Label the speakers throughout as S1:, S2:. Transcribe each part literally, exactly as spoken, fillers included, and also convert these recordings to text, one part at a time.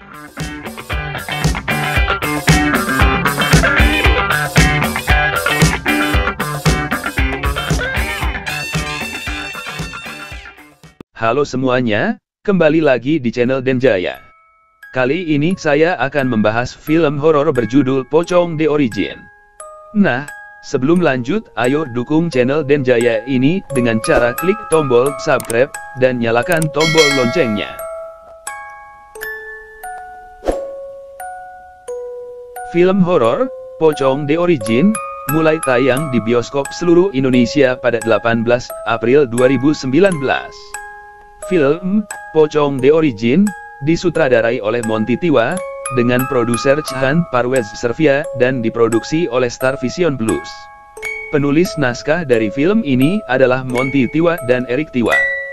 S1: Halo semuanya, kembali lagi di channel Denjaya. Kali ini saya akan membahas film horor berjudul Pocong The Origin. Nah, sebelum lanjut, ayo dukung channel Denjaya ini dengan cara klik tombol subscribe dan nyalakan tombol loncengnya. Film horor Pocong The Origin mulai tayang di bioskop seluruh Indonesia pada delapan belas April dua ribu sembilan belas. Film Pocong The Origin disutradarai oleh Monty Tiwa dengan produser Chahan Parwez Servia dan diproduksi oleh Star Vision Plus. Penulis naskah dari film ini adalah Monty Tiwa dan Erik Tiwa.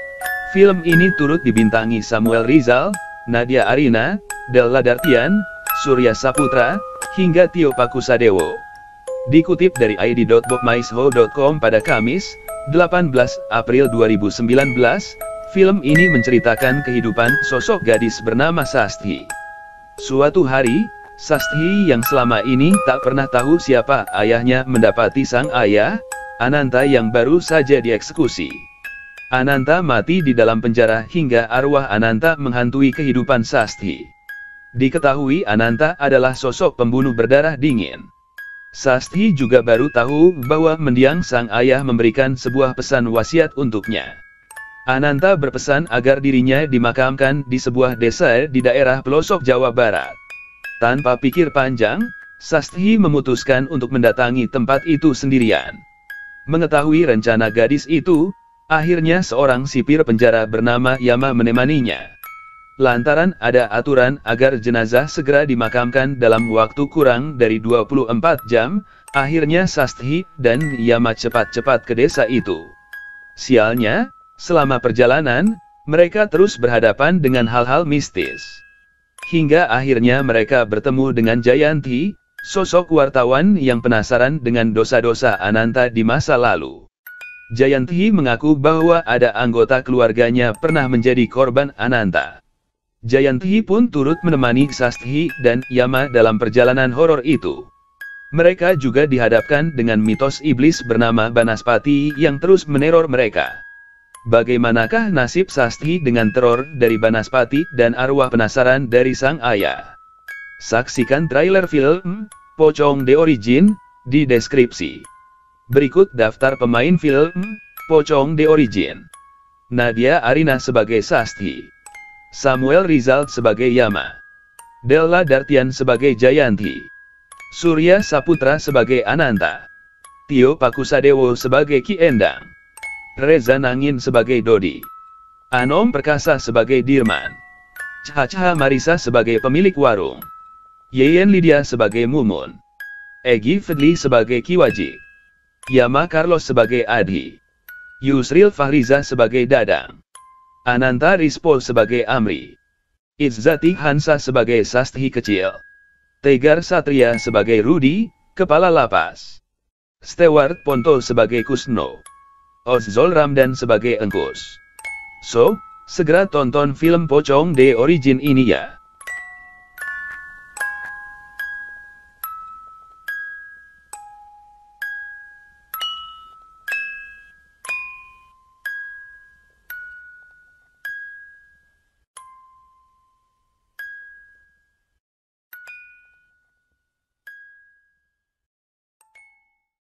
S1: Film ini turut dibintangi Samuel Rizal, Nadia Arina, Della Dartian, Surya Saputra, hingga Tio Pakusadewo. Dikutip dari i d dot bokmaisho dot com pada Kamis, delapan belas April dua ribu sembilan belas, film ini menceritakan kehidupan sosok gadis bernama Sasthi. Suatu hari, Sasthi yang selama ini tak pernah tahu siapa ayahnya mendapati sang ayah, Ananta yang baru saja dieksekusi. Ananta mati di dalam penjara hingga arwah Ananta menghantui kehidupan Sasthi. Diketahui Ananta adalah sosok pembunuh berdarah dingin. Sasthi juga baru tahu bahwa mendiang sang ayah memberikan sebuah pesan wasiat untuknya. Ananta berpesan agar dirinya dimakamkan di sebuah desa di daerah pelosok Jawa Barat. Tanpa pikir panjang, Sasthi memutuskan untuk mendatangi tempat itu sendirian. Mengetahui rencana gadis itu, akhirnya seorang sipir penjara bernama Yama menemaninya. Lantaran ada aturan agar jenazah segera dimakamkan dalam waktu kurang dari dua puluh empat jam, akhirnya Sasthi dan Yama cepat-cepat ke desa itu. Sialnya, selama perjalanan, mereka terus berhadapan dengan hal-hal mistis. Hingga akhirnya mereka bertemu dengan Jayanti, sosok wartawan yang penasaran dengan dosa-dosa Ananta di masa lalu. Jayanti mengaku bahwa ada anggota keluarganya pernah menjadi korban Ananta. Jayanti pun turut menemani Sasthi dan Yama dalam perjalanan horor itu. Mereka juga dihadapkan dengan mitos iblis bernama Banaspati yang terus meneror mereka. Bagaimanakah nasib Sasthi dengan teror dari Banaspati dan arwah penasaran dari sang ayah? Saksikan trailer film Pocong The Origin di deskripsi. Berikut daftar pemain film Pocong The Origin. Nadia Arina sebagai Sasthi, Samuel Rizal sebagai Yama, Della Dartian sebagai Jayanti, Surya Saputra sebagai Ananta, Tio Pakusadewo sebagai Ki Endang, Reza Nangin sebagai Dodi, Anom Perkasa sebagai Dirman, Caca Marisa sebagai pemilik warung, Yeyen Lydia sebagai Mumun, Egi Fedli sebagai Kiwajik, Yama Carlos sebagai Adhi, Yusril Fahriza sebagai Dadang, Ananta Rispo sebagai Amri, Izzati Hansa sebagai Sasthi kecil, Tegar Satria sebagai Rudi, kepala lapas, Stewart Ponto sebagai Kusno, Ozol Ramdan sebagai Engkus. So, segera tonton film Pocong The Origin ini ya.